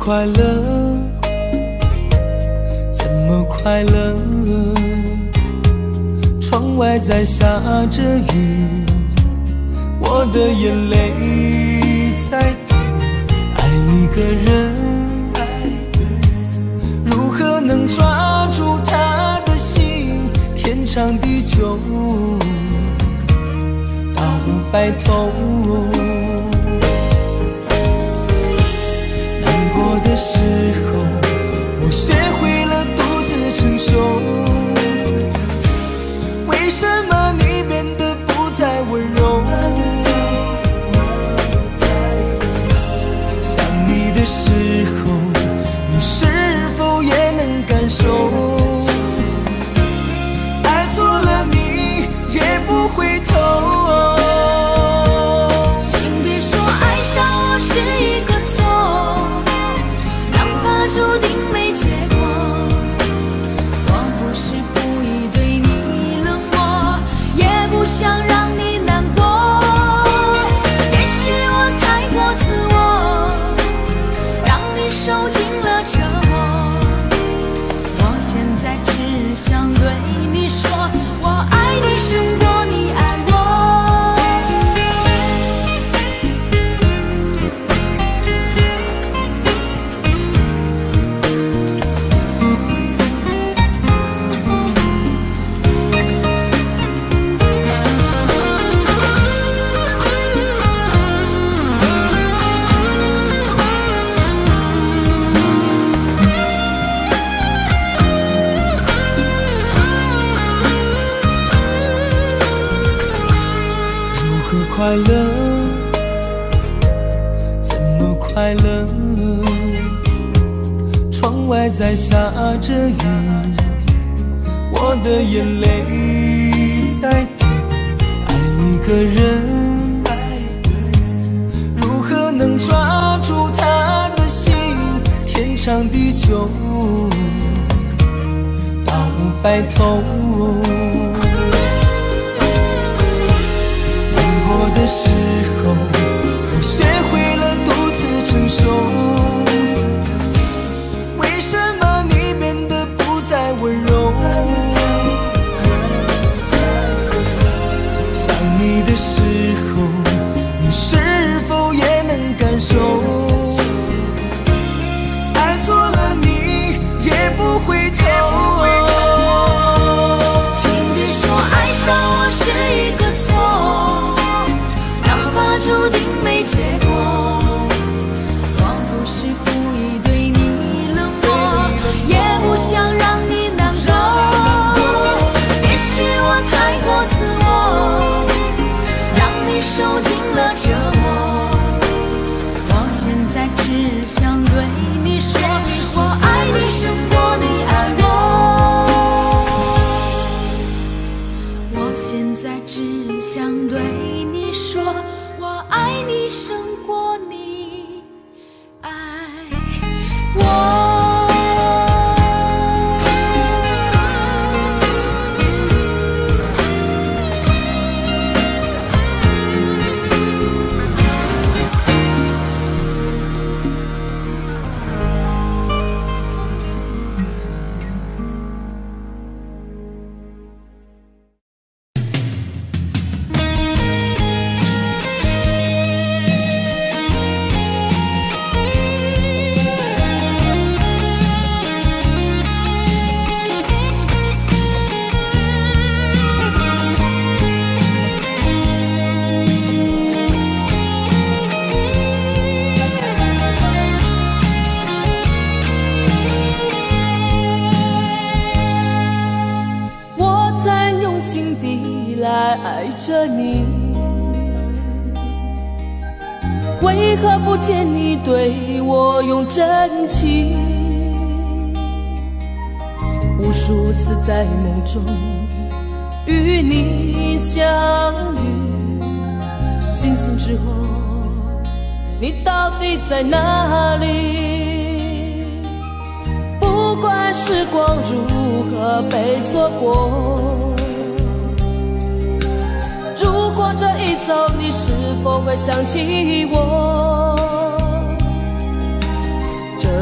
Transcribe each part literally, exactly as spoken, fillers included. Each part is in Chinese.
快乐？怎么快乐？窗外在下着雨，我的眼泪在滴。爱一个人，如何能抓住他的心？天长地久，到白头。难过的时候，我学会了独自承受。为什么你变得不再温柔？想你的时候，你是否也能感受？爱错了你也不回头。 请别说爱上我是一个错，哪怕注定没结果。我不是故意对你冷漠，也不想让你难过。也许我太过自我，让你受尽了折磨。我现在只想对你说，我爱你胜过你爱我。 快乐？怎么快乐？窗外在下着雨，我的眼泪在滴。爱一个人，如何能抓住他的心？天长地久，到白头。的时候，我学会了独自承受。为什么你变得不再温柔？想你的时候，你是否也能感受？爱错了你也不回头。 请别说爱上我是一个错，注定没结果。我不是故意对你冷漠，也不想让你难过。也许我太过自我，让你受尽了折磨。我现在只想对你说，我爱你胜过你爱我。我现在只想对你说，我爱你胜过你爱我。 爱着你，为何不见你对我用真情？无数次在梦中与你相遇，惊醒之后，你到底在哪里？不管时光如何被错过，如果这一走，你是否会想起我？这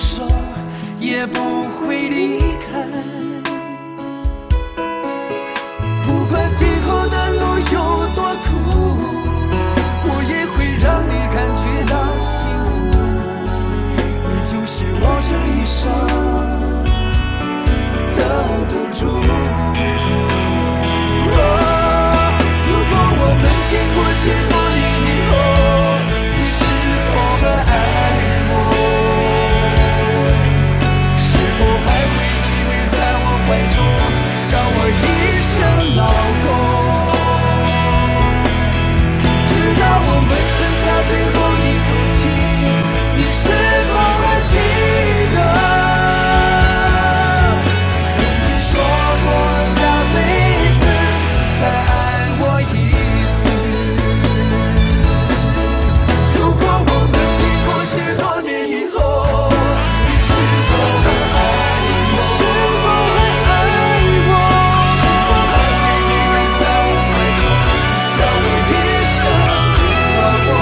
手，也不会离开。不管今后的路有多苦，我也会让你感觉到幸福。你就是我这一生的赌注。如果我们经过许多年以后，你是否还爱我？是否还会依偎在我怀中，叫我一声老公？直到我们剩下最后一口气，你是否还记得曾经说过下辈子再爱我一次？如果我们经过许多年以后，你是否还爱我？是否还爱我？是否还会依偎在我怀中，叫我一声老公？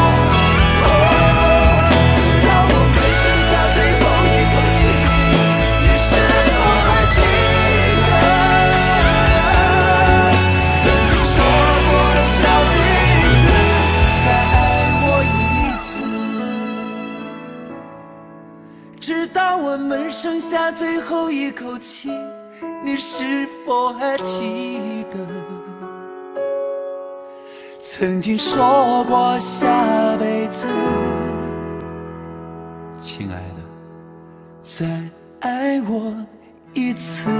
直到我们剩下最后一口气，你是否还记得曾经说过下辈子再爱我一次？直到我们剩下最后一口气，你是否还记得曾经说过下辈子，亲爱的，再爱我一次？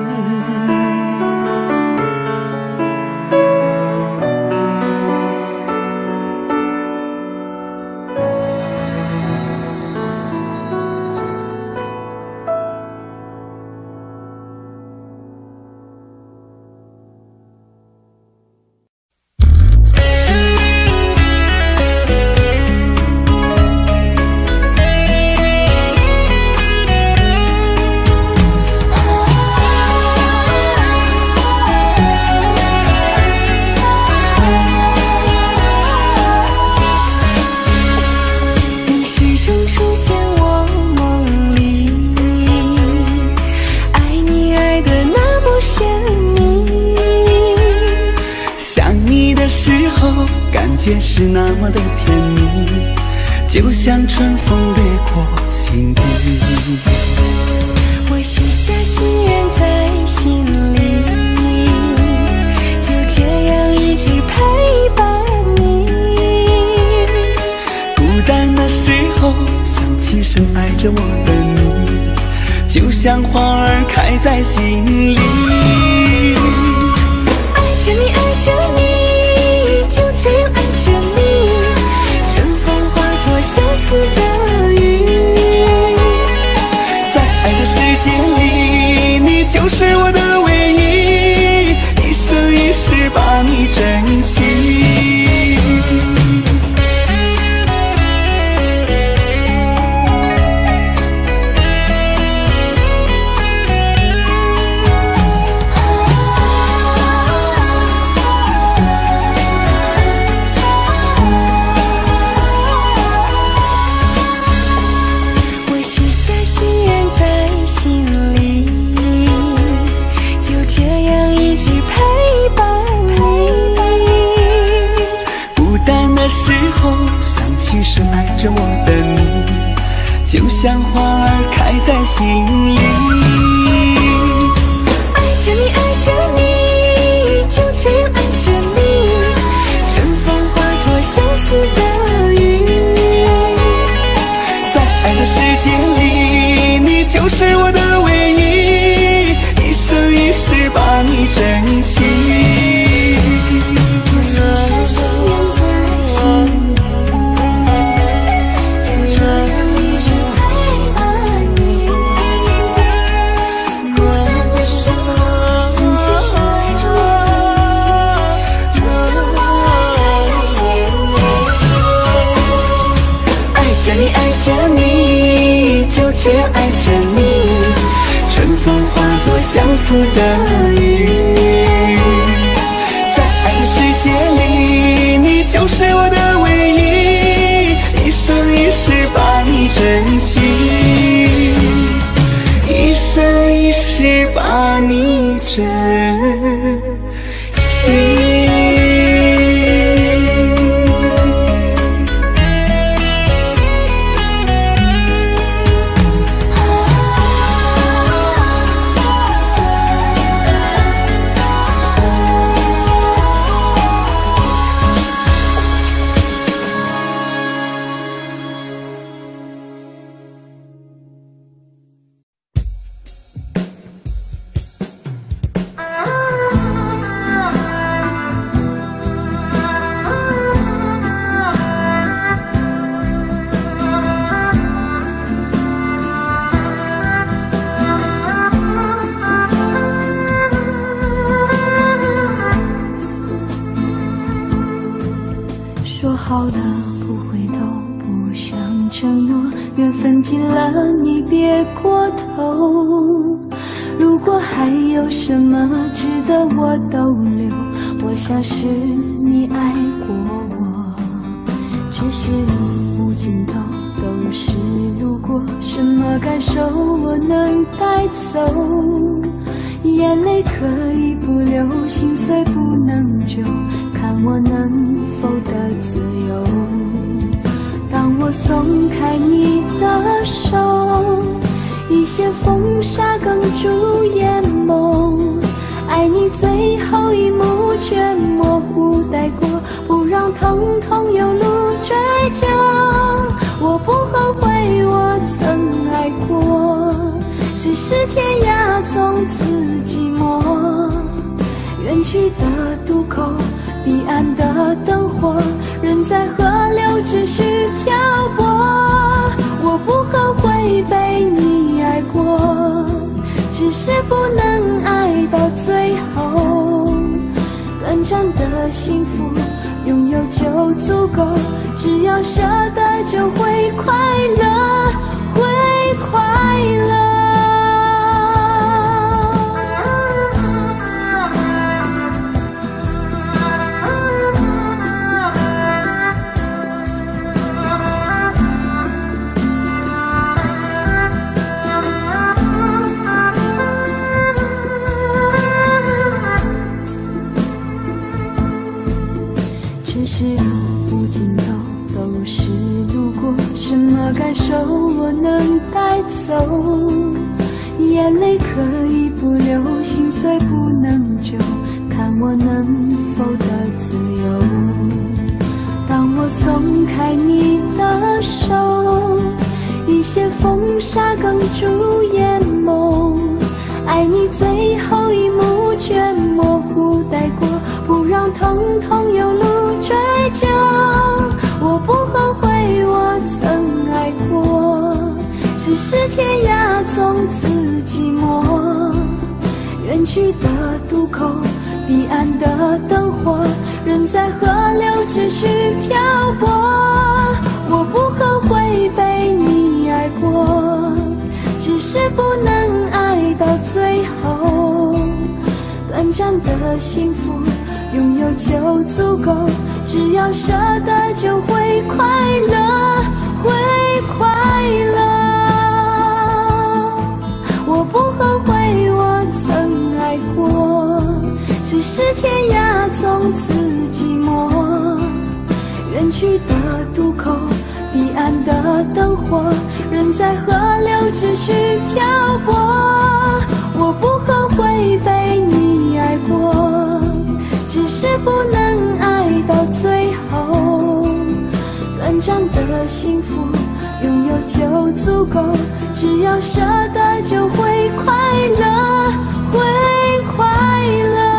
你始终出现我梦里，爱你爱得那么神秘。 想你的时候，感觉是那么的甜蜜，就像春风掠过心底。 我许下心愿在心里，就这样一直陪伴你。 孤单的时候，想起深爱着我的你，就像花儿开在心里。 爱着你，爱着你，就这样爱着你，春风化作相思的雨。 在爱的世界里，你就是我的唯一，一生一世把你珍惜。 我许下心愿在心里，就这样一直陪伴你。 孤单的时候，想起深爱着我的你，就像花儿开在心里。 爱着你，爱着你，就这样爱着你，春风化作相思的雨。 在爱的世界里，你就是我的唯一，一生一世把你珍惜。 我许下心愿在心里，就这样一直陪伴你。孤单的时候，想起深爱着你，就像花儿开在心里。 爱着你，爱着你，就这样爱着你，春风化作相思的雨。在爱的世界里，你就是我的唯一，一生一世把你珍惜。 声承诺，缘分尽了你别过头。如果还有什么值得我逗留，我想是你爱过我。只是路不尽头，都是路过，什么感受我能带走？眼泪可以不流，心碎不能救，看我能否得自由。当我松开你的手，一线风沙哽住眼眸，爱你最后一幕却模糊带过，不让疼痛有路追究。我不后悔我曾爱过，只是天涯从此寂寞。远去的渡口，彼岸的灯火，人在河流只需漂泊。我不后悔被你爱过，只是不能爱到最后。短暂的幸福拥有就足够，只要舍得就会快乐，会快乐。感受我能带走，眼泪可以不流，心碎不能救，看我能否得自由。当我松开你的手，一线风沙哽住眼眸，爱你最后一幕却模糊带过，不让疼痛有路追究。我不后悔我曾爱过，只是天涯从此寂寞。远去的渡口，彼岸的灯火，人在河流只需漂泊。我不后悔被你爱过，只是不能爱到最后。短暂的幸福拥有就足够，只要舍得就会快乐，会快乐。我不后悔我曾爱过，只是天涯从此寂寞。远去的渡口，彼岸的灯火，人在河流只需漂泊。我不后悔被你爱过，只是不能爱到最后。短暂的幸福拥有就足够，只要舍得就会快乐，会快乐。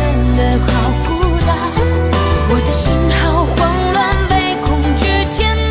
我的心好慌乱，被恐惧填满。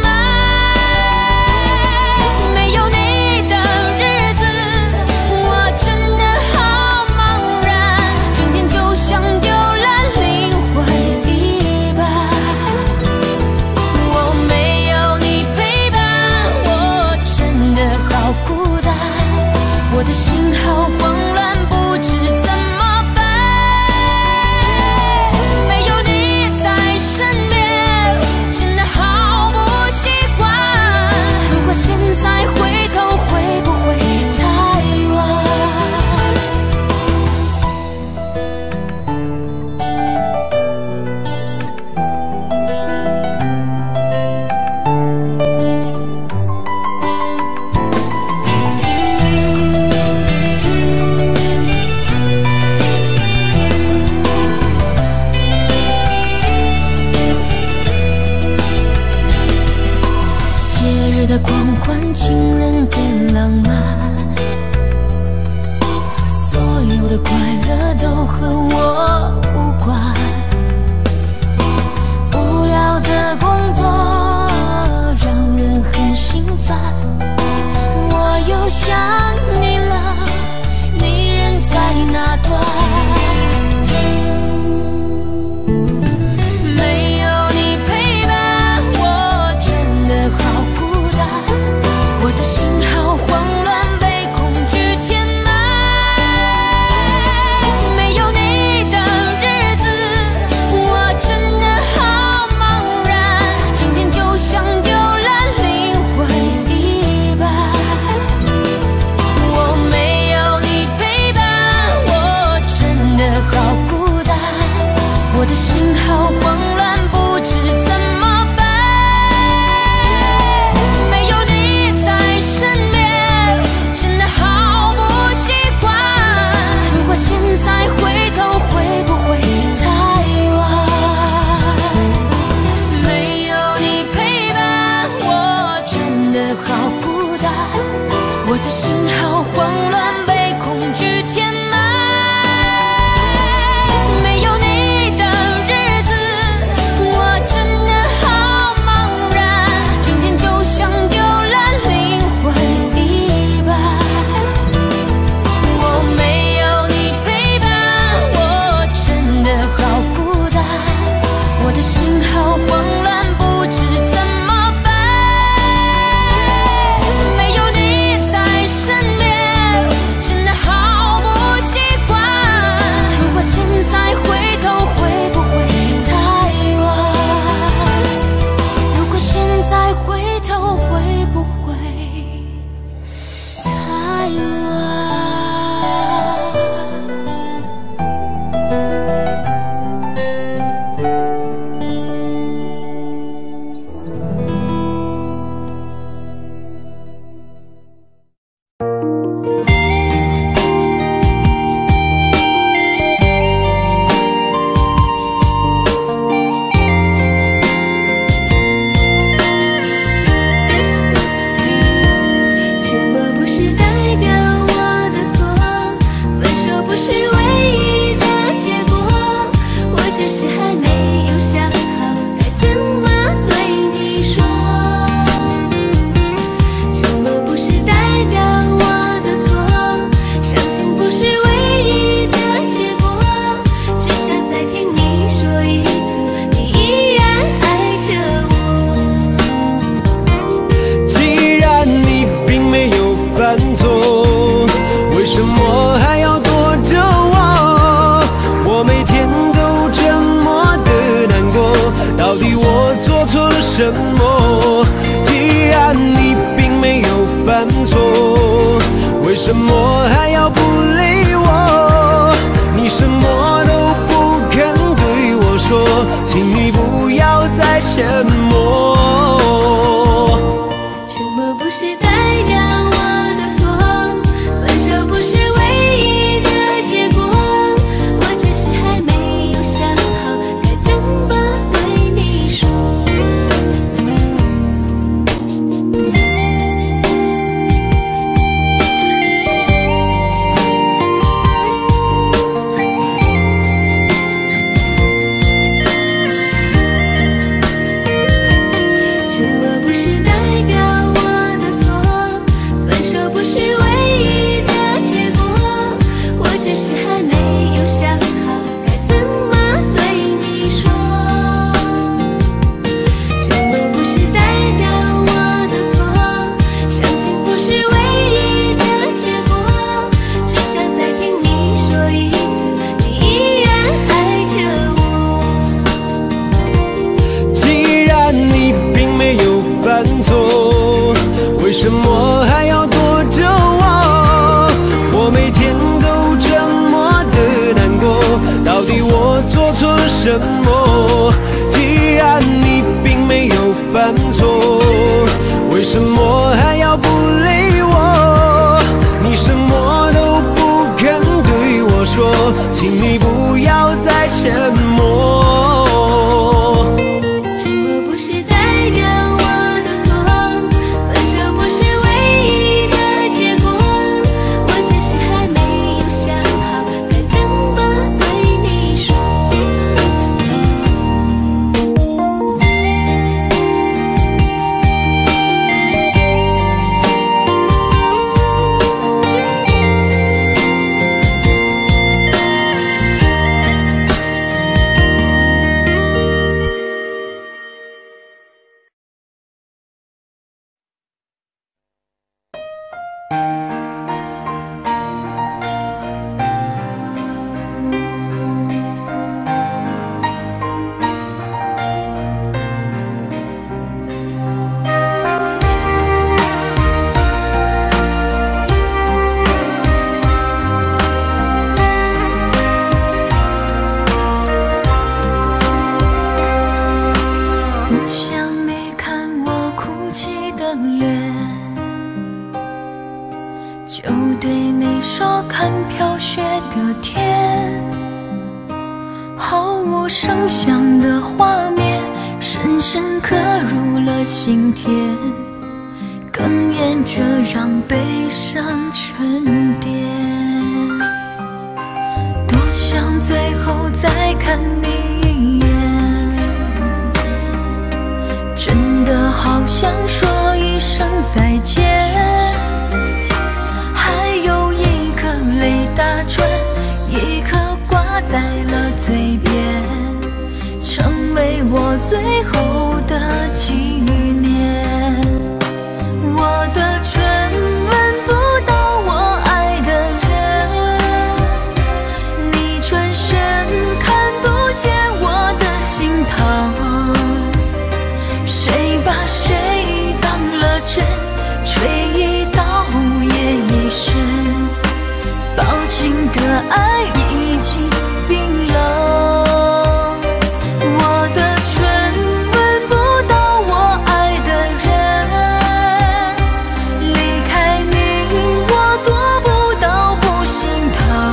的狂欢，情人的浪漫，所有的快乐都和我无关。无聊的工作让人很心烦，我又想你了，你人在哪端？我的心好慌乱，不知怎么办。没有你在身边，真的好不习惯。如果现在回头，会不会太晚？没有你陪伴，我真的好孤单。我的心好慌乱，被恐惧填满。 什么？既然你并没有犯错，为什么还要不理我？你什么都不肯对我说，请你不要再沉默。 沉默不是代表我的错，分手不是唯一的结果，我只是还没有想好该怎么对你说。 的脸，就对你说看飘雪的天，毫无声响的画面，深深刻入了心田，哽咽着让悲伤沉淀。多想最后再看你一眼，真的好想说一声再见，还有一颗泪打转，一颗挂在了嘴边，成为我最后的纪念。我的唇吻不到我爱的人，你转身看不见我的心疼，谁把谁当了真，吹一刀也一生，抱紧的爱已经冰冷。我的唇吻不到我爱的人，离开你我做不到不心疼，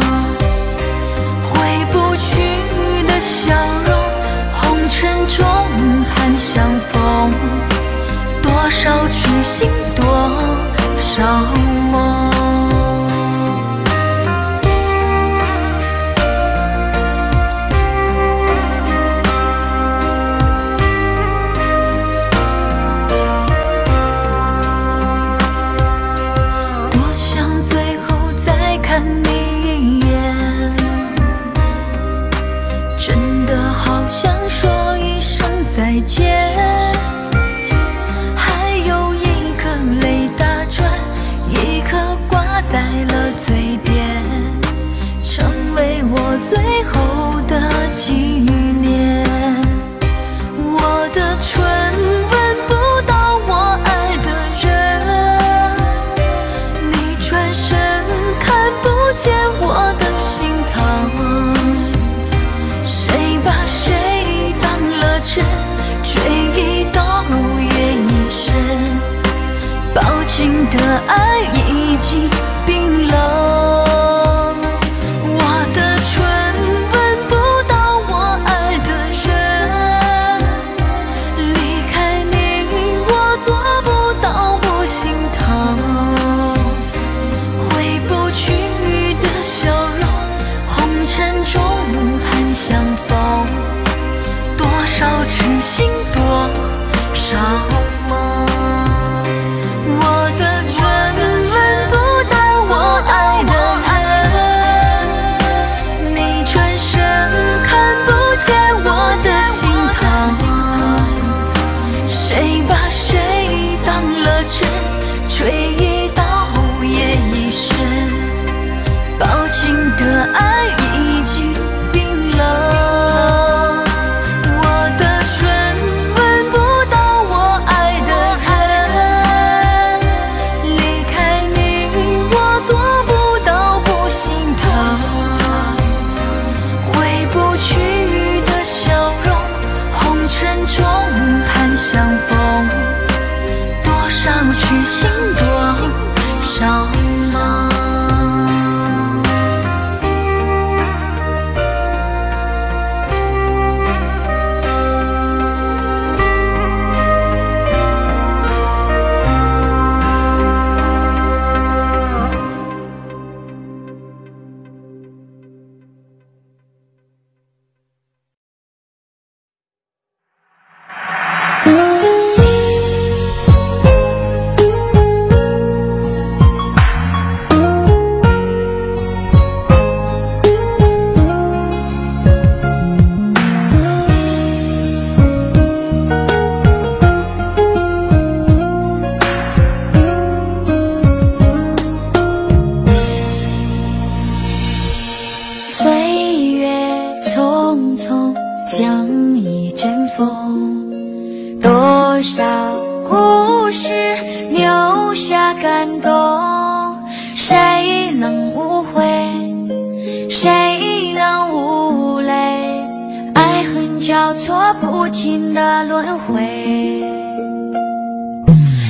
回不去的笑容，红尘中盼相逢，多少痴心多少梦。再见，还有一颗泪打转，一颗挂在了嘴边，成为我最后的纪念。我的唇吻不到我爱的人，你转身看不见我的心疼，谁把谁当了真，追一刀也一生，抱紧的爱已经冰冷。我的唇吻不到我爱的人，离开你我做不到不心疼，回不去的笑容，红尘中盼相逢，多少痴心多少梦。我的唇吻不到我爱的人，你转身看不见我的心疼，谁把谁当了真，吹一刀也一生，抱紧的爱已经冰冷。相逢，多少痴心多少梦。岁月匆匆像一阵风，多少故事留下感动，谁能无悔，谁能无泪，爱恨交错不停的轮回。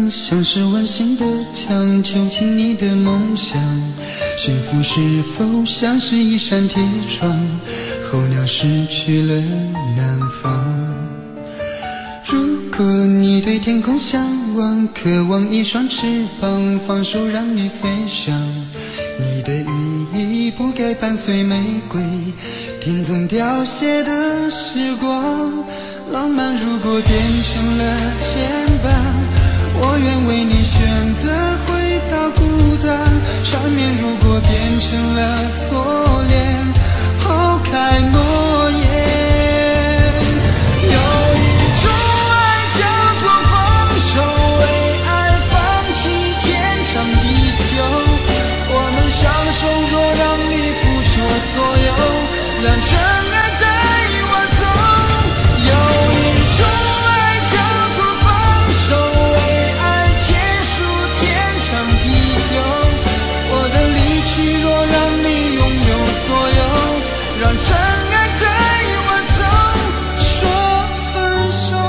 像是温馨的墙，囚禁你的梦想。幸福是否像是一扇铁窗，候鸟失去了南方。如果你对天空向往，渴望一双翅膀，放手让你飞翔。你的羽翼不该伴随玫瑰，听从凋谢的时光。浪漫如果变成了牵绊，我愿为你选择回到孤单。缠绵如果变成了锁链，抛开诺言。有一种爱叫做放手，为爱放弃天长地久。我们相守，若让你付出所有，让尘埃带我走。有一种爱叫做放手，为爱结束天长地久。我的离去若让你拥有所有，让尘埃带我走，说分手。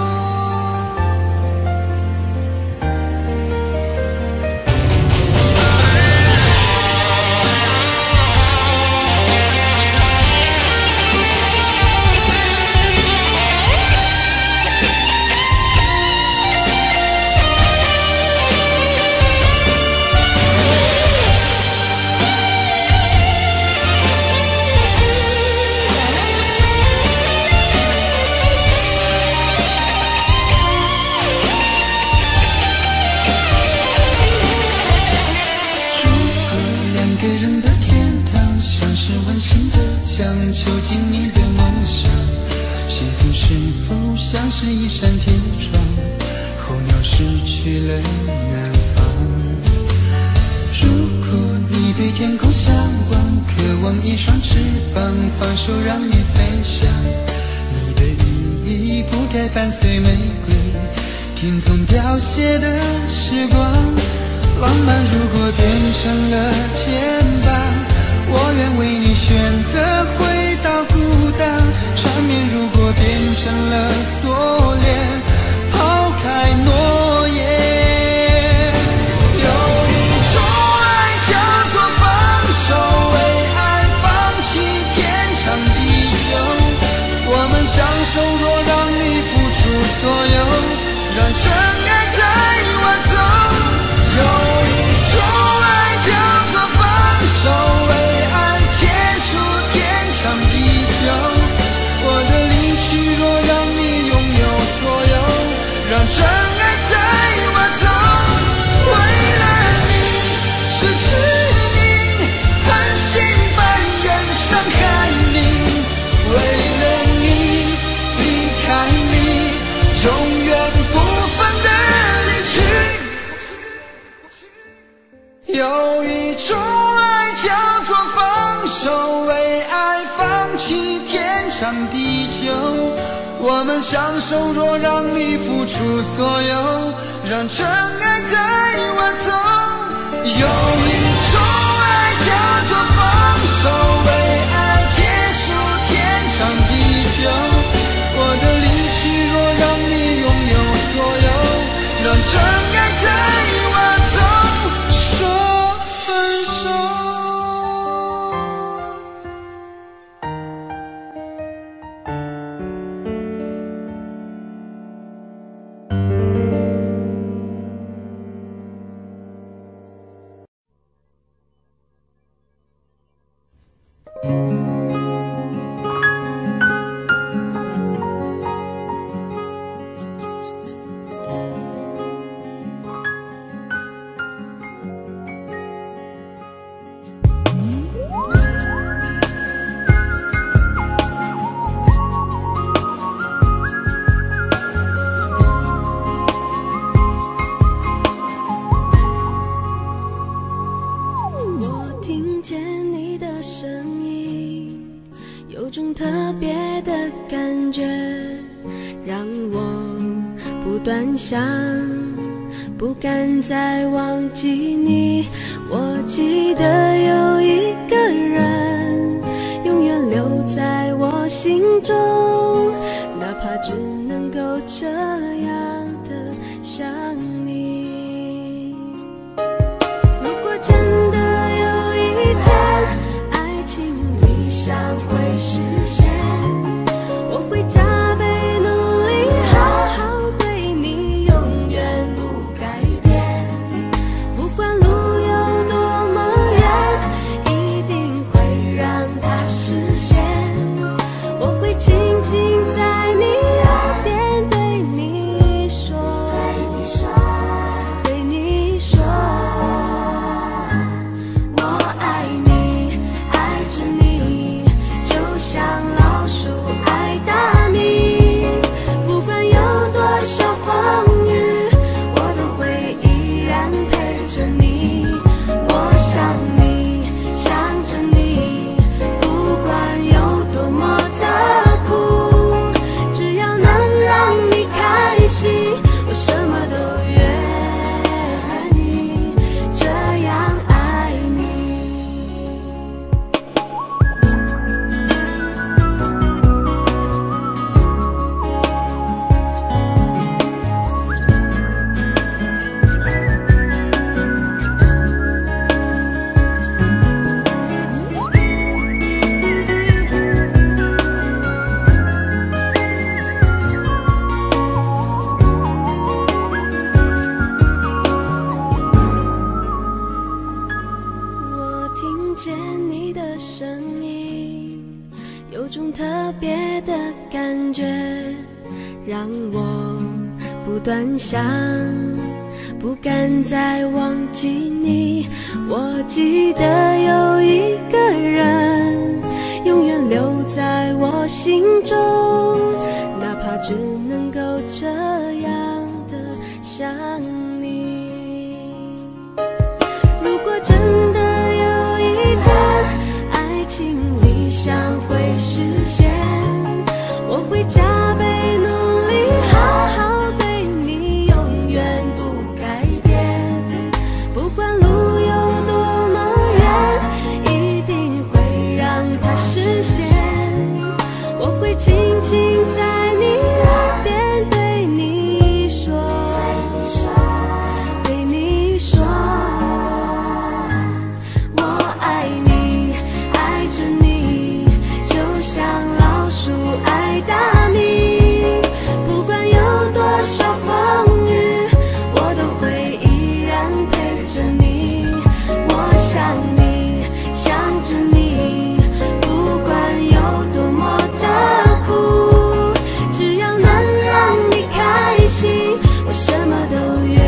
囚禁你的梦想，幸福是否像是一扇铁窗，候鸟失去了南方。如果你对天空向往，渴望一双翅膀，放手让你飞翔。你的羽翼不该伴随玫瑰，听从凋谢的时光。浪漫如果变成了牵绊，我愿为你选择回到孤单。缠绵如果变成了锁链，抛开诺言。有一种爱叫做放手，为爱放弃天长地久。我们相守，若让你付出所有，让尘埃带我走。有一种爱叫做放手，为爱结束天长地久。我的离去若让你拥有所有，让尘埃带我走。为了你失去你，狠心扮演伤害你。为了你离开你，永远不分的离去。有一种爱叫做放手，为爱放弃天长地久。我们相守，若让你付出所有，让尘埃带我走。有一种爱叫做放手，为爱结束天长地久。我的离去若让你拥有所有，让尘埃带我走，说分手。 想不敢再忘记你，我记得有一个人永远留在我心中，哪怕只能够这样的想你。 老鼠爱大米，不管有多少风雨，我都会依然陪着你。我想你，想着你，不管有多么的苦，只要能让你开心，我什么都愿意，这样爱你。我听见你的声音，有种特别的感觉，让我不断想，不敢再忘记你。我记得有一个人，永远留在我心中，哪怕只能够这样的想你。如果真的有一天爱情理想会实现，我会加倍努力，好好对你，永远不改变。不管路有多么远，一定会让它实现。我会轻轻在你耳边对你说，对你说，我爱你，爱着你，就像老鼠爱大米。不管有多少风雨，我都会依然陪着你。我想你，想着你，不管有多么的苦，只要能让你开心，我什么都愿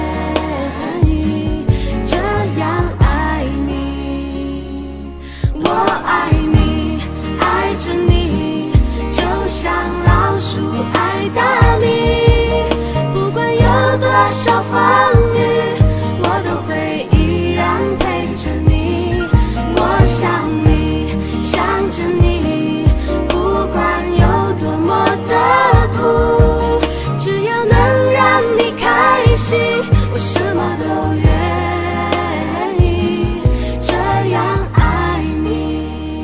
意，这样爱你。我爱你，爱着你，就像老鼠爱大米。不管有多少风雨，我都会依然陪着你。我想你，想着你，不管有多么的苦，只要能让你开心，我什么都愿意，这样爱你。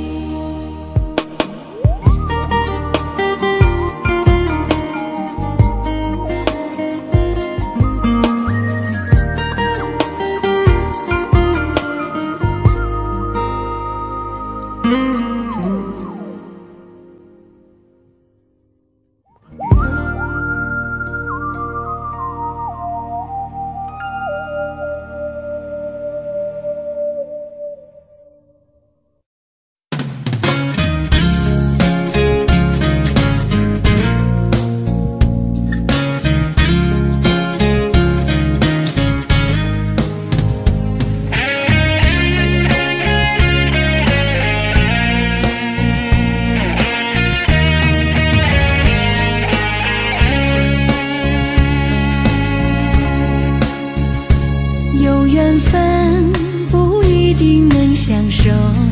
有缘分不一定能相守，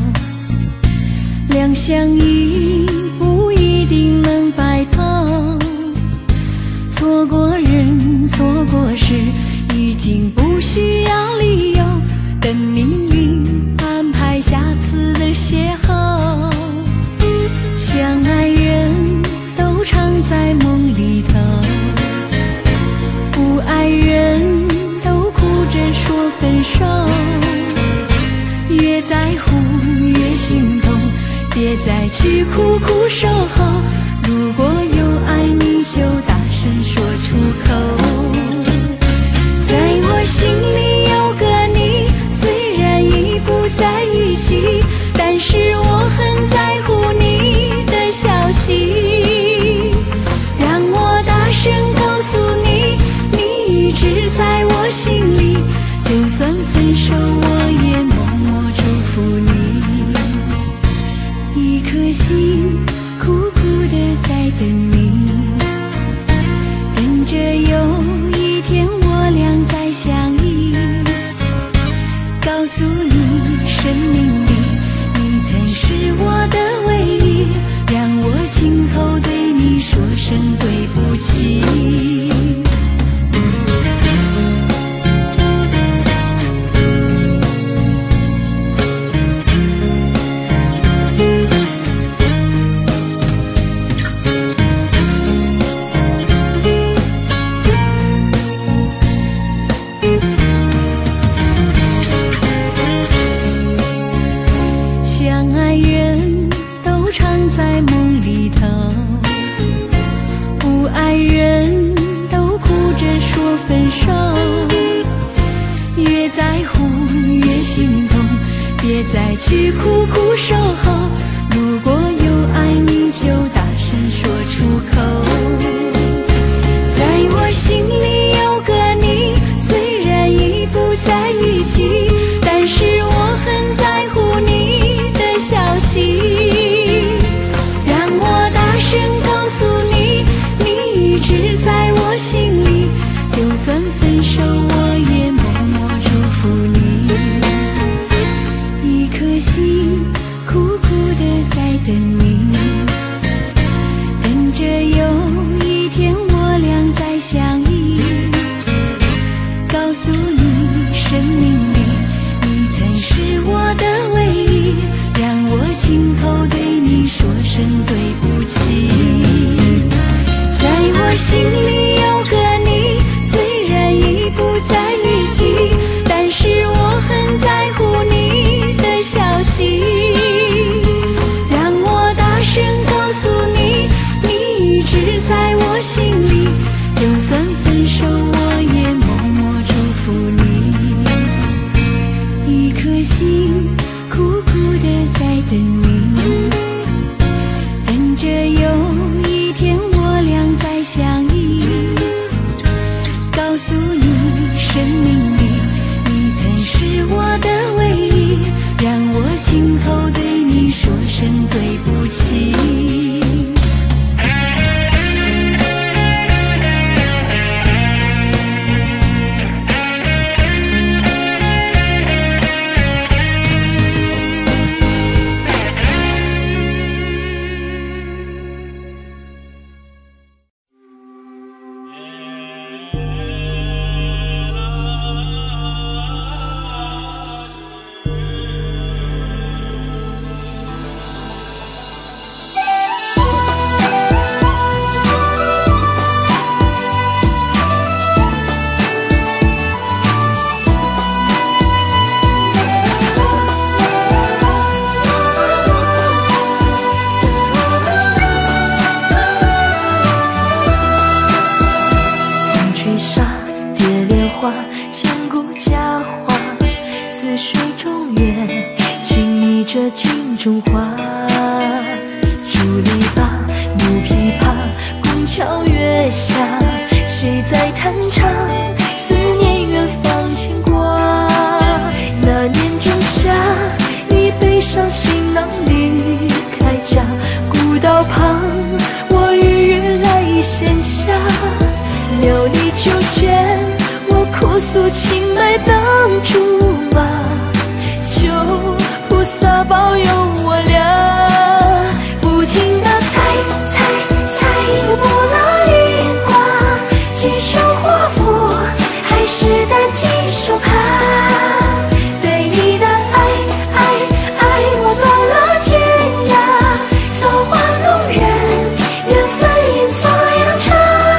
两相依不一定能白头。错过人，错过事，已经不需要理由，等命运安排下次的邂逅。相爱人都常在梦里头，不爱人说分手，越在乎越心痛，别再去苦苦守候。如果有爱你就大声说出口，在我心里有个你，虽然已不在一起，但是我很在乎你的消息。让我大声告诉你，你一直在我心里，就算分手我也默默祝福你。一颗心哭今后对你说声对不起。相爱人都常在梦里头，不爱人都哭着说分手。越在乎越心痛，别再去苦苦守候。如果有爱你就大声说出口。在我心里有个你，虽然已不在一起，但是我很在乎你的消息。让我大声告诉你，你一直在我心里，就算分手我也默默祝福你。一颗心苦苦的在等你，等着有一天我俩再相依。告诉你生命里你曾是我的唯一，让我今后对你说声对不起。在我心里有个你，虽然已不在一起，但是我很在乎你的消息。让我大声告诉你，你一直在我心里，就算分手我也默默祝福你。一颗心苦苦的在等你，等着有一天我俩再相依。告诉你生命里你曾是我的唯一，让我今后对你说声对不起。中华，竹篱笆、木琵琶、拱桥月下，谁在弹唱？思念远方牵挂。那年仲夏，你背上行囊离开家，古道旁，我与月来闲暇。料你秋千，我哭诉青梅当竹马。求菩萨保佑我俩，不停地猜猜猜，不拉云挂，几首华服，还是单几手帕。对你的爱爱爱，我断了天涯，造化弄人，缘分阴错阳差。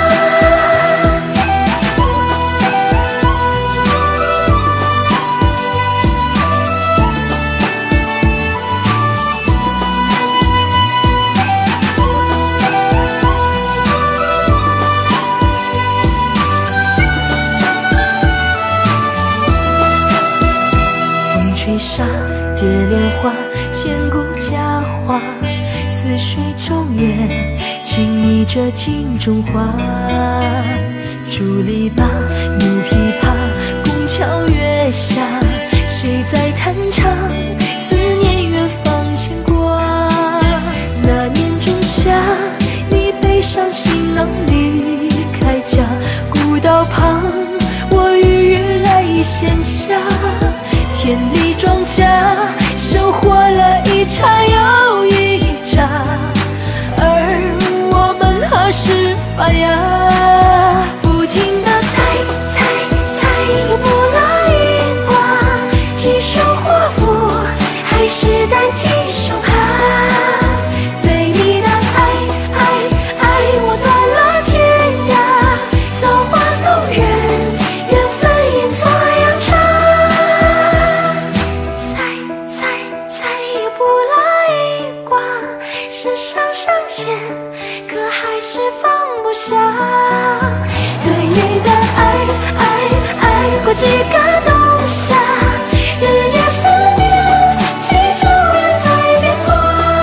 吹沙蝶莲花，千古佳话。似水中月，轻昵着镜中花。竹篱笆，木琵琶，拱桥月下，谁在弹唱？思念远方牵挂。那年仲夏，你背上行囊离开家，古道旁，我与月来闲暇。田里庄稼，收获了一茬又一茬，而始发芽，不停地猜猜猜，又卜了一卦，几手华服，还是担惊受怕。对你的爱爱爱，我断了天涯，造化弄人，缘分阴错阳差。猜猜猜，又卜了一卦，是上上签，可还是放不下。对你的爱爱爱，过几个冬夏，日夜思念，祈求缘在变卦。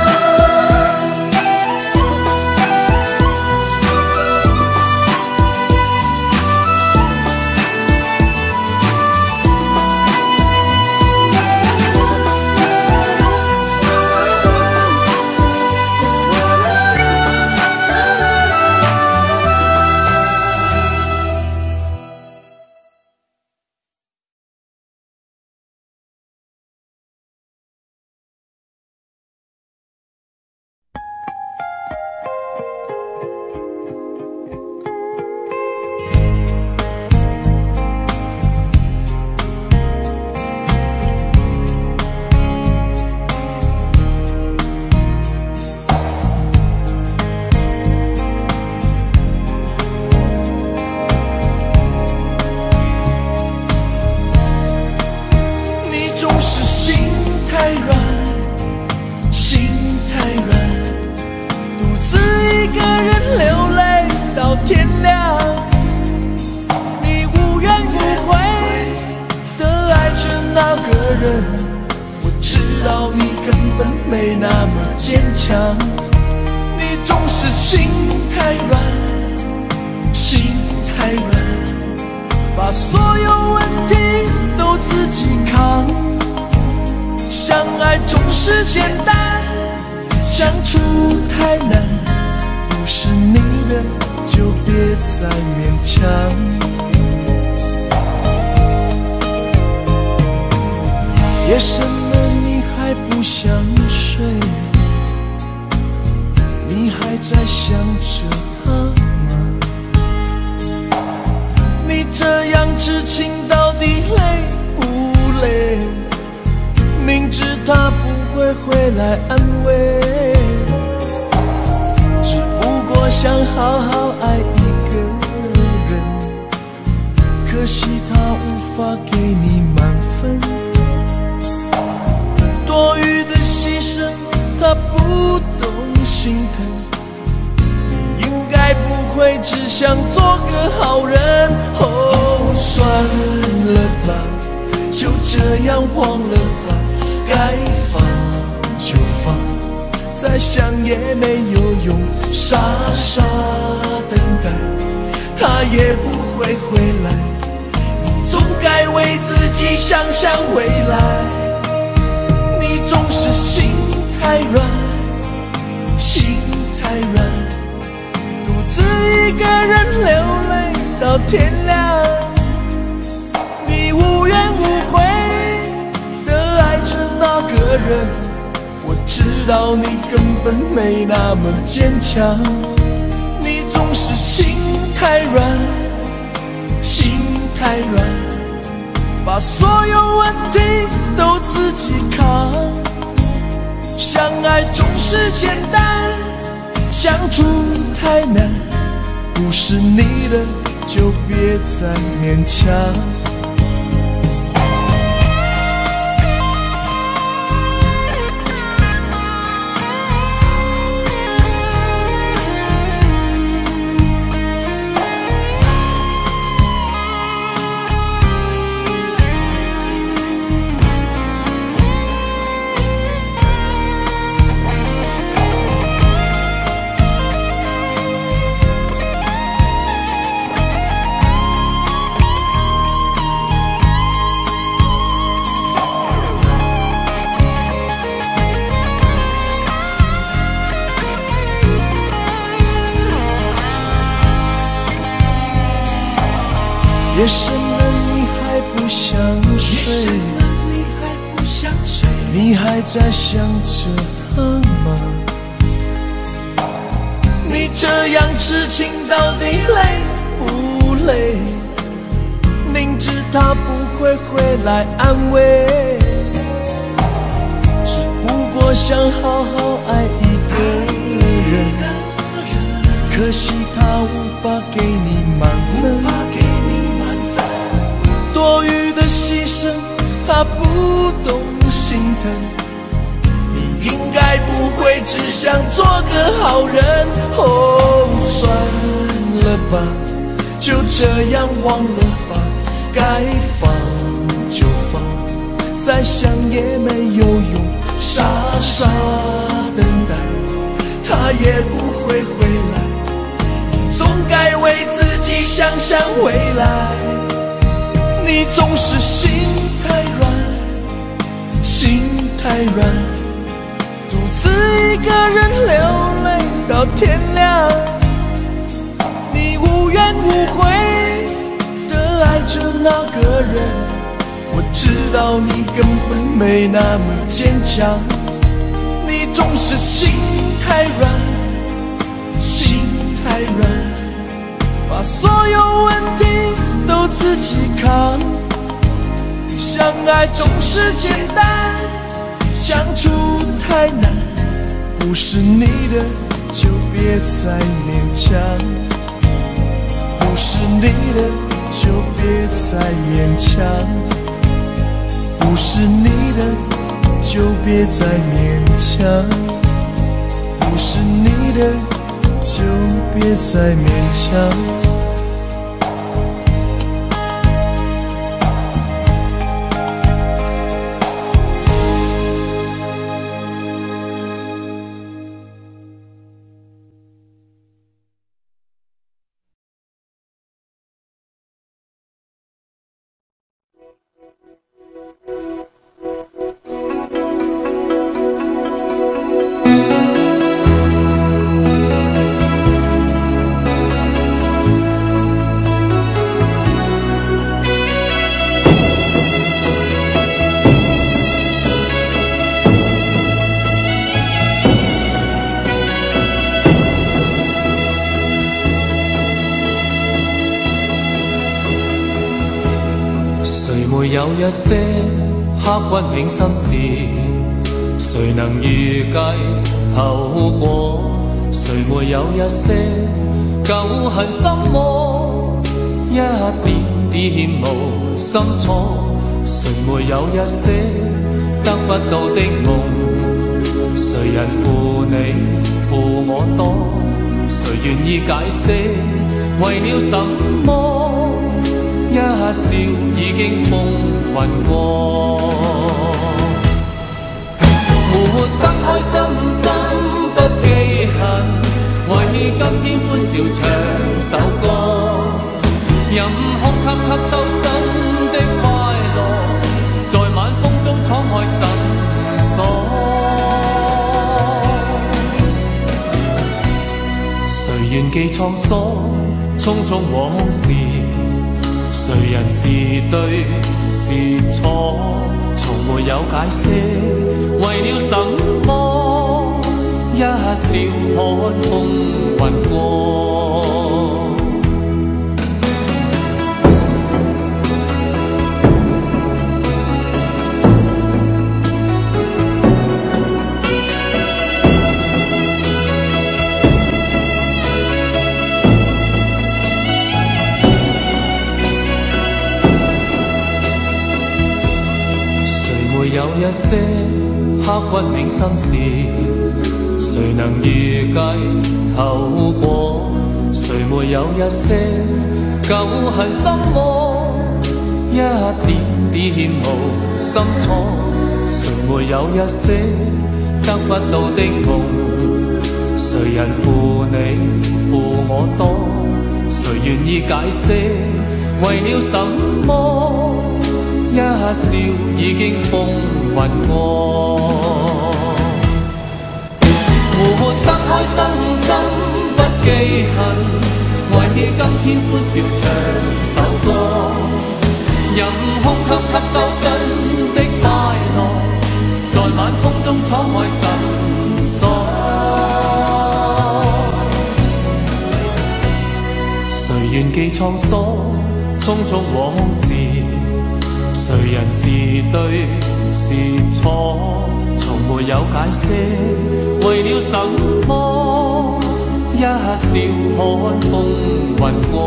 你总是心太软，心太软，把所有问题都自己扛。相爱总是简单，相处太难，不是你的就别再勉强。夜深了，你还不想睡？你还在想着他吗？你这样痴情到底累不累？明知他不会回来安慰，只不过想好好爱一个人，可惜他无法给你满分，多余的牺牲他不懂心疼，你应该不会只想做个好人。哦，算了吧，就这样忘了吧，该放就放，再想也没有用，傻傻等待他也不会回来，你总该为自己想想未来。你总是心太软，心太软，独自一个人流泪到天亮，你无怨无悔的爱着那个人，我知道你根本没那么坚强，你总是心太软，心太软，把所有问题都自己扛。相爱总是简单，相处太难，不是你的就别再勉强，不是你的就别再勉强，不是你的就别再勉强，不是你的就别再勉强。 有一些刻骨銘心事，誰能預計後果？誰沒有一些舊恨心魔，一點點無心錯？誰沒有一些得不到的夢？誰人負你負我多？誰願意解釋為了什麼？一笑已經風雲過，活得開心心不記恨，為今天歡笑唱首歌，任空吸吸收新的快樂，在晚風中敞開心鎖。誰願記滄桑，匆匆往事？誰人是對是錯？從沒有解釋，為了什麼？一笑看風雲過。有一些刻骨銘心事，誰能預計後果？誰沒有一些舊恨心魔，一點點無心錯？誰沒有一些得不到的夢？誰人負你負我多？誰願意解釋為了什麼？一笑已經風雲過，活得開心心不記恨，為今天歡笑唱首歌，任空吸吸收新的快樂，在晚風中敞開心鎖。 記滄桑，匆匆往事，誰人是對是錯，從沒有解釋，為了什麼一笑看風雲過，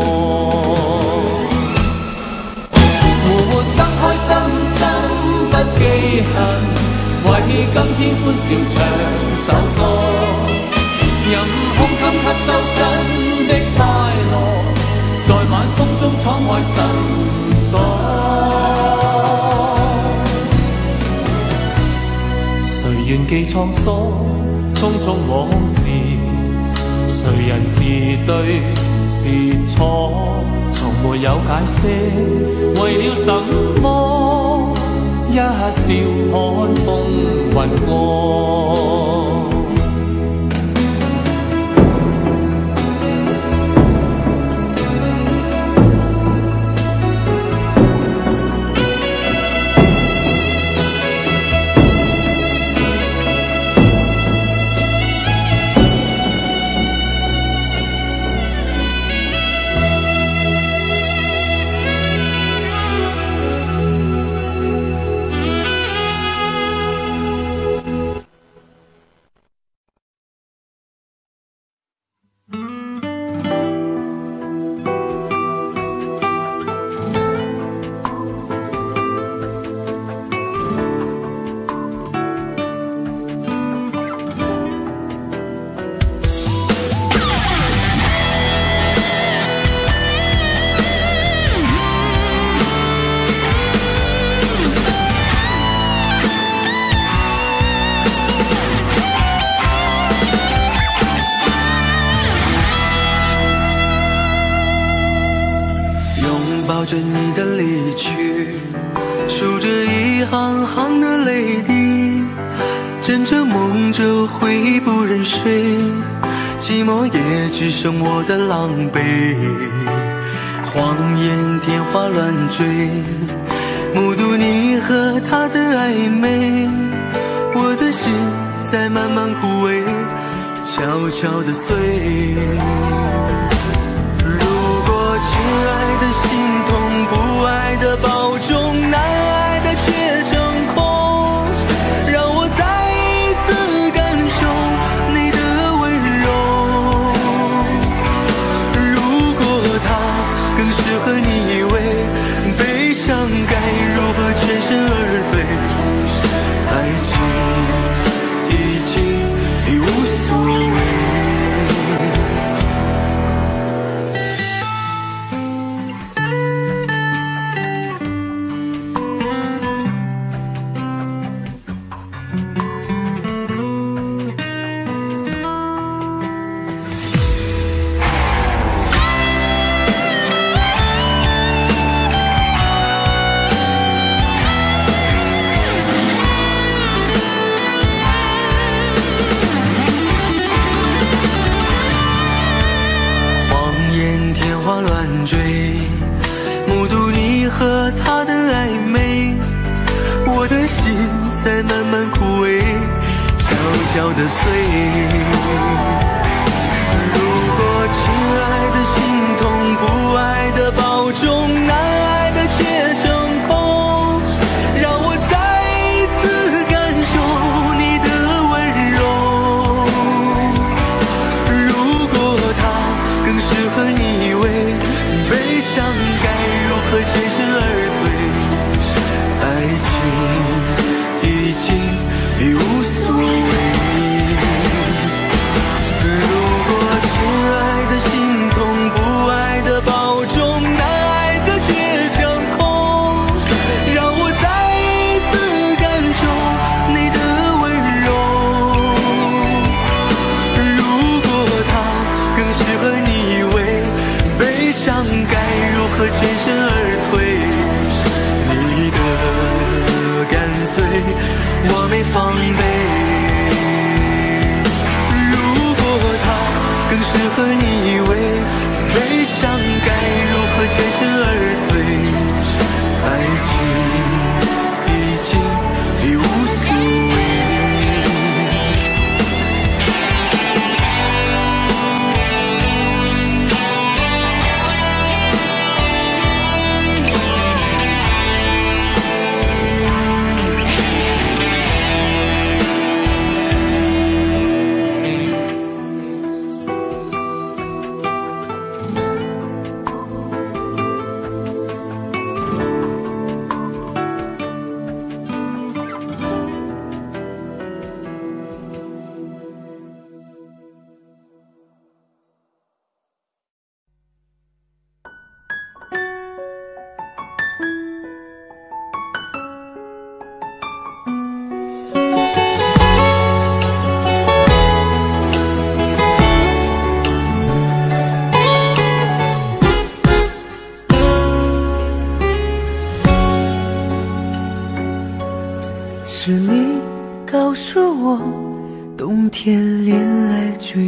活得開心心不記恨，為今天歡笑唱首歌，任胸襟吸收新的快樂，在晚風中敞開心鎖。誰願記滄桑，匆匆往事，誰人是對是錯，從沒有解釋，為了什麼一笑看風雲過。 抱着你的离去，数着一行行的泪滴，枕着梦着回忆不忍睡，寂寞也只剩我的狼狈。谎言天花乱坠，目睹你和他的暧昧，我的心在慢慢枯萎，悄悄地碎。亲爱的心痛，不爱的保重，难爱的却成空，让我再一次感受你的温柔。如果他更适合你以为，悲伤该如何全身而退？爱情已经已无所谓。目睹你和他的暧昧，我的心在慢慢枯萎，悄悄地碎。如果亲爱的心痛，不爱的保重，难爱的却成空，让我再一次感受你的温柔。如果他更适合你以为，悲伤该如何全身而退？爱情已经已无所谓。如果亲爱的心痛，不爱的保重，难爱的却成空，让我再一次感受你的温柔。如果他更适合你以为，悲伤该如何全身而退？你的干脆我没防备。如果他更适合你以为，悲伤该如何全身而退？爱情已经已无所谓。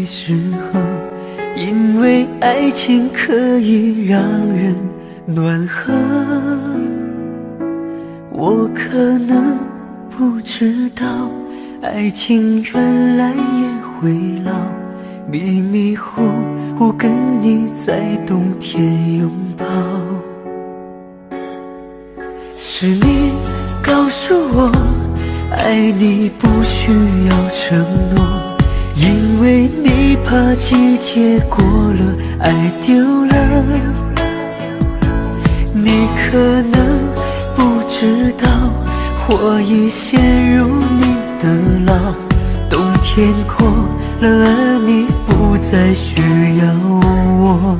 的时候，因为爱情可以让人暖和。我可能不知道，爱情原来也会老，迷迷糊糊跟你在冬天拥抱。是你告诉我，爱你不需要承诺，因为你怕季节过了，爱丢了。你可能不知道，我已陷入你的牢，冬天过了，而你不再需要我。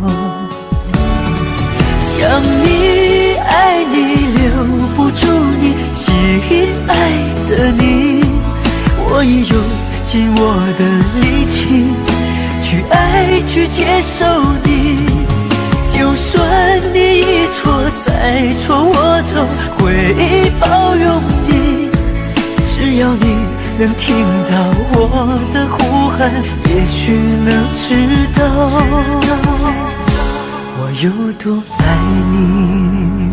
想你爱你留不住你，吸引爱的你，我已用尽我的力气去爱去接受你。就算你一错再错，我都会包容你。只要你能听到我的呼喊，也许能知道我有多爱你。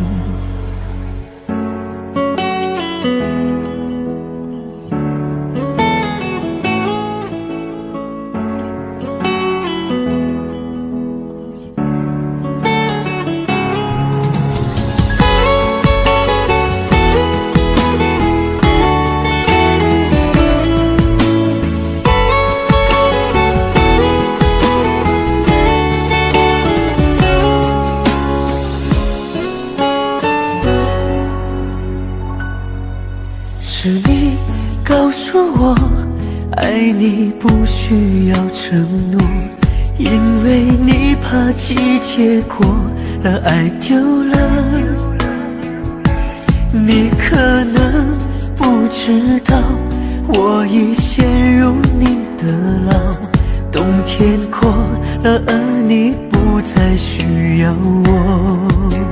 是你告诉我，爱你不需要承诺，因为你怕季节过了，爱丢了。你可能不知道，我已陷入你的牢，冬天过了，而你不再需要我。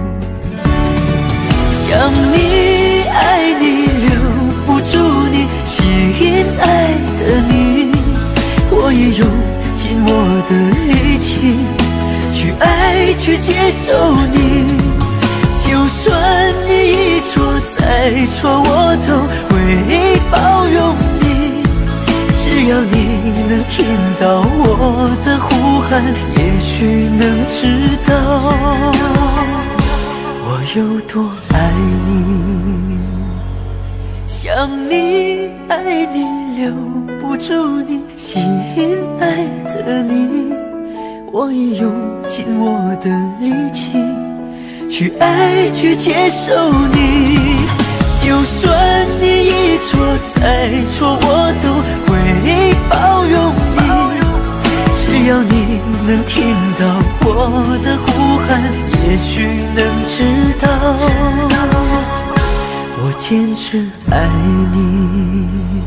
想你爱你留不住你，吸引爱的你，我也用尽我的力气去爱去接受你。就算你一错再错，我都会包容你。只要你能听到我的呼喊，也许能知道我有多爱你。想你爱你留不住你，吸引爱的你，我已用尽我的力气去爱去接受你。就算你一错再错，我都会包容你。只要你能听到我的呼喊，也许能知道我坚持爱你。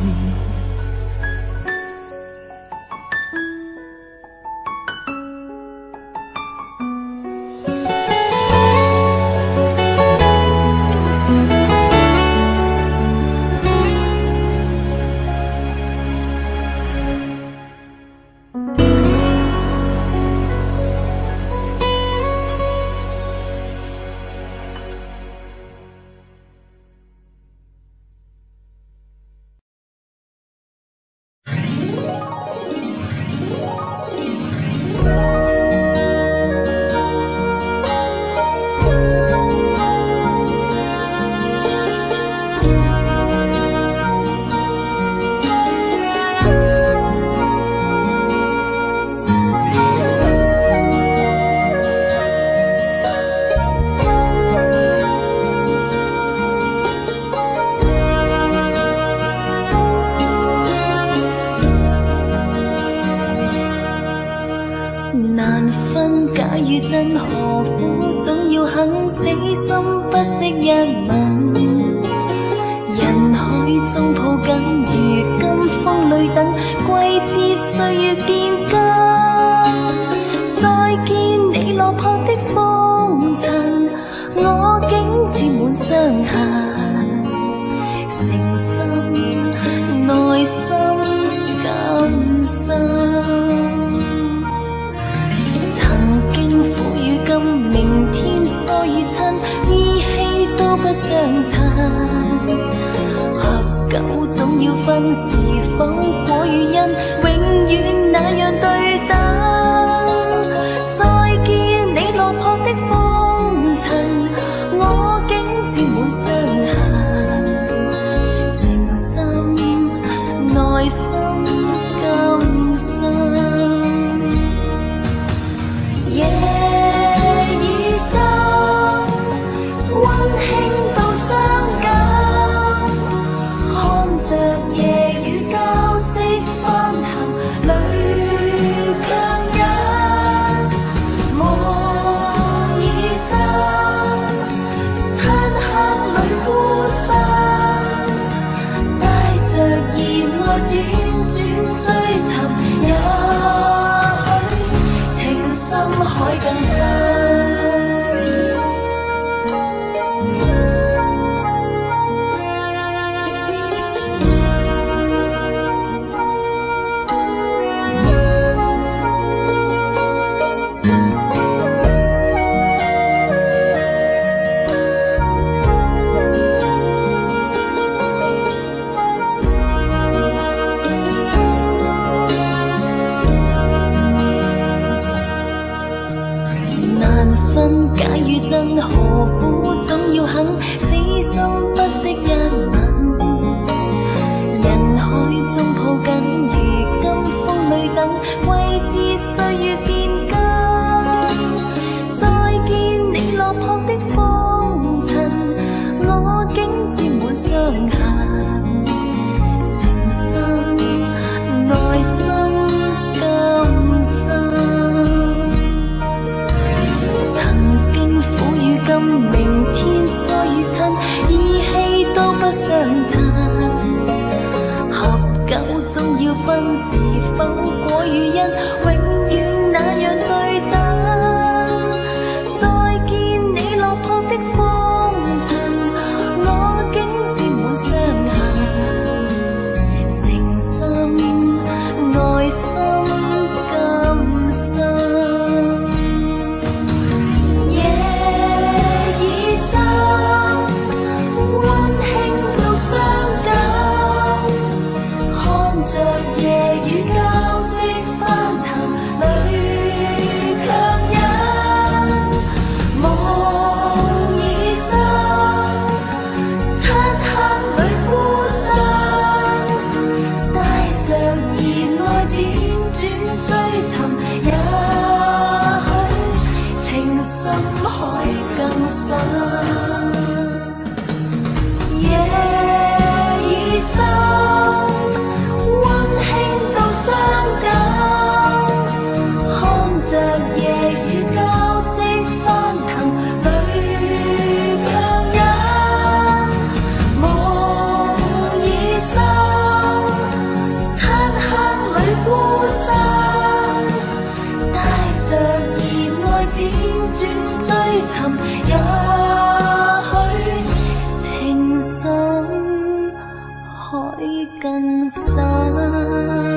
難分假與真何苦，總要肯死心不惜一吻。人海中抱緊，如今風裏等，季節歲月變更。再見你落魄的風塵，我竟沾滿傷痕。誠心內心感傷。 疏與親，依稀都不相襯。合久總要分，是否果與因，永遠那樣對等。再見你落魄的風塵，我竟沾滿傷痕。誠心內心今生，夜已深，溫馨到傷感，看着夜雨交織翻行，淚強忍。夢已深，漆黑裏孤身，帶着熱愛輾轉追尋，也許情深海更深。假與真，何苦總要肯死心不息一吻？人海中抱緊，如今風裏等，為知歲月變更。再見你落魄的風塵，我竟沾滿傷痕。誠心內心今生。今明天疏與親，依稀都不相襯。合久總要分，是否果與因，永遠那樣對等。再見你落魄的風塵，我竟沾滿傷痕。誠心內心今生。溫馨到傷感，看着夜雨交織翻騰，淚強忍。夢已深，漆黑裏孤身，帶着熱愛輾轉追尋，也許情深海更深。夜已深，溫馨到傷感，看着夜雨交織翻騰，淚強忍。夢已深，漆黑裏孤身，帶着熱愛輾轉追尋，也更深。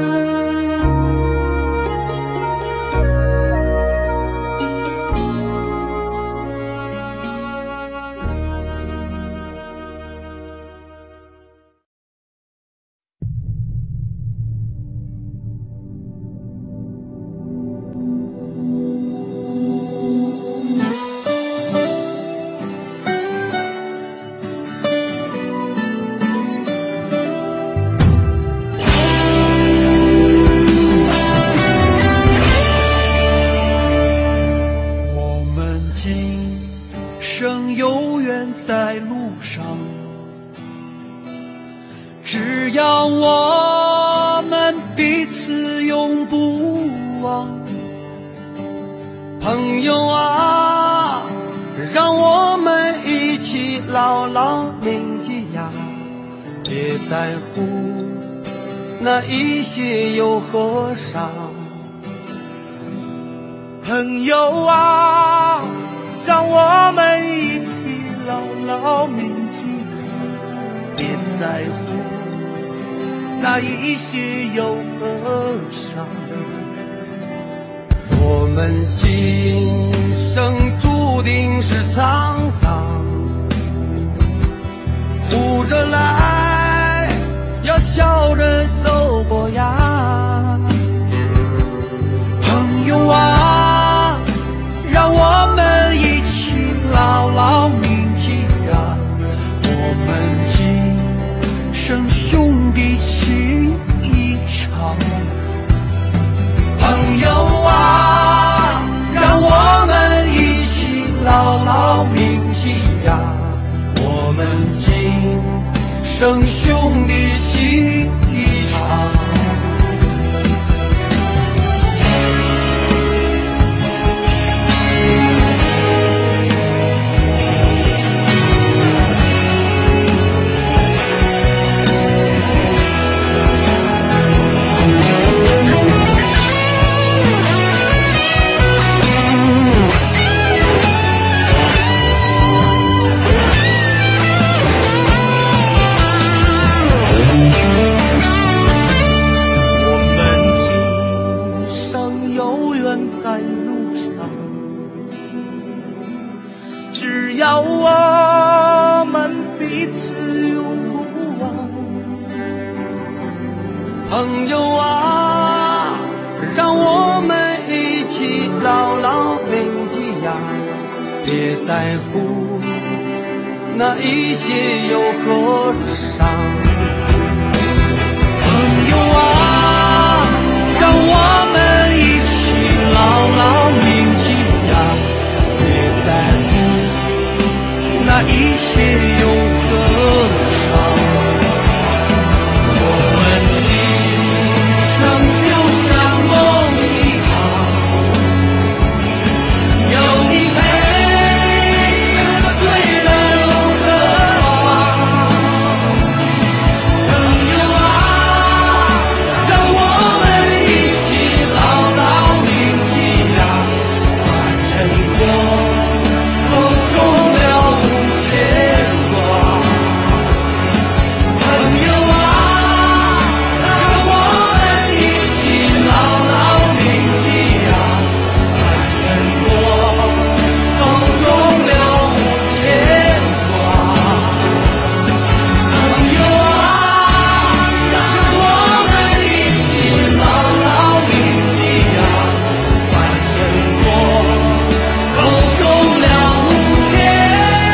只要我们彼此永不忘，朋友啊，让我们一起牢牢铭记呀，别在乎那一些又何伤。朋友啊，让我们一起牢牢铭记，别在乎那一些又何伤。我们今生注注定是沧桑，哭着来，要笑着走过呀。朋友啊，让我们一起牢牢铭记呀，我们今生兄弟情一场。朋友啊，让我们一起牢牢铭记呀，我们今生兄弟情一场。在路上，只要我们彼此永不忘。朋友啊，让我们一起牢牢铭记呀，别在乎那一些又何伤。朋友啊，让我们一起牢牢铭记呀，别在乎那一些又何伤。我们今生就像梦一场，有你陪，醉了又何妨。朋友啊，让我们一起牢牢铭记呀，化成过走中了无牵挂。朋友啊，让我们一起牢牢铭记呀，化成过走中了无牵挂。朋友啊，让我们一起牢牢铭记呀，化成过走中了无牵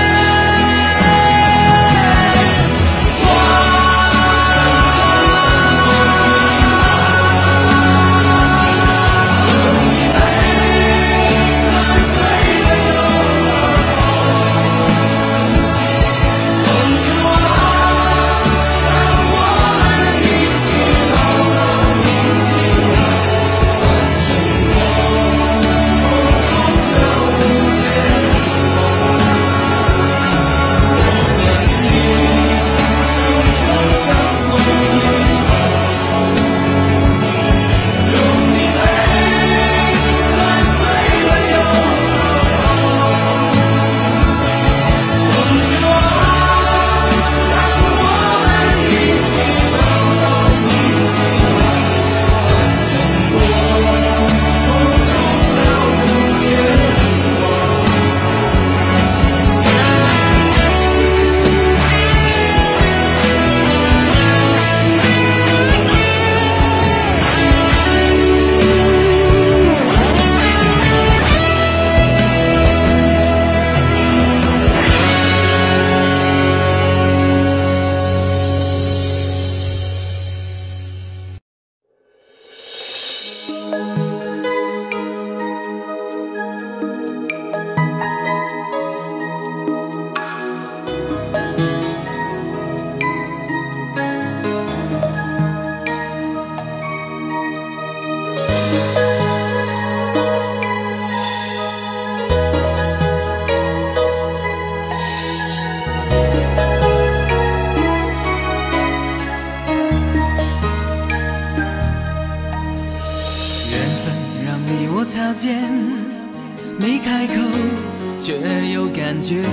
擦肩，没开口却有感觉。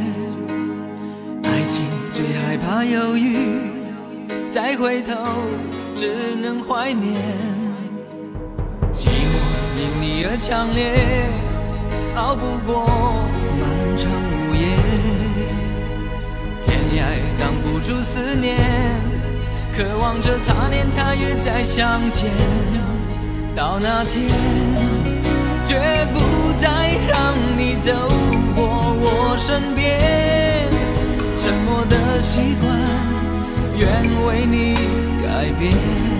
爱情最害怕犹豫，再回头只能怀念。寂寞因你而强烈，熬不过天涯挡不住思念，渴望着他年他月再相见。到那天，绝不再让你走过我身边。沉默的习惯，愿为你改变。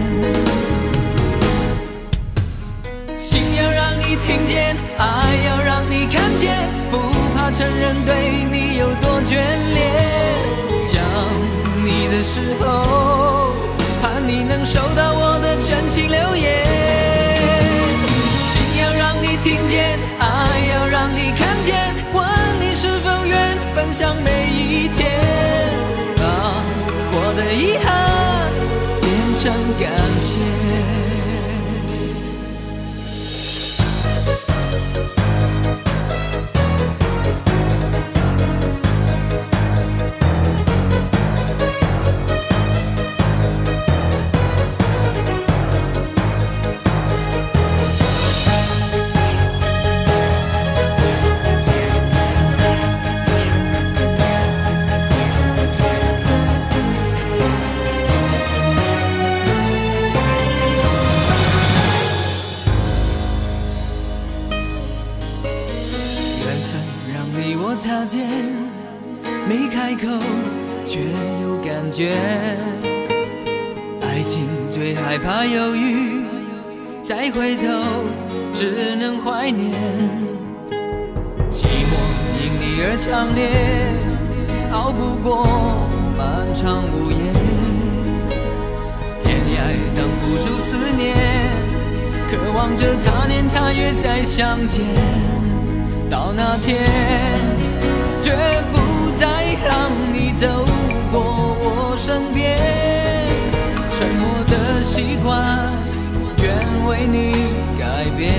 心要让你听见，爱要让你看见，不怕承认对你有多眷恋。想你的时候，盼你能收到我的真情留言。心要让你听见，爱要让你看见，问你是否愿分享每一天，把我的遗憾变成感谢。擦肩，没开口却有感觉。爱情最害怕犹豫，再回头只能怀念。寂寞因你而强烈，熬不过漫长午夜。天涯挡不住思念，渴望着他年他月再相见。到那天，绝不再让你走过我身边。沉默的习惯，愿为你改变。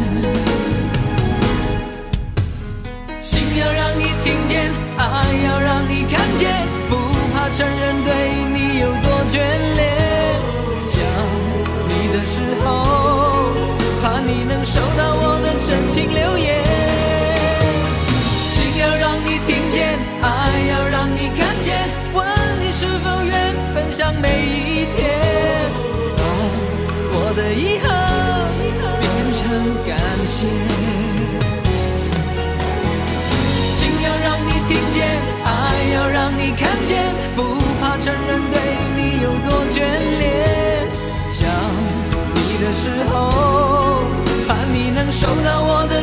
心要让你听见，爱要让你看见，不怕承认对你有多眷恋。想你的时候，怕你能收到我的真情留言。要让你听见，爱要让你看见，问你是否愿分享每一天，把我的遗憾变成感谢。心要让你听见，爱要让你看见，不怕承认对你有多眷恋。想你的时候，盼你能收到我的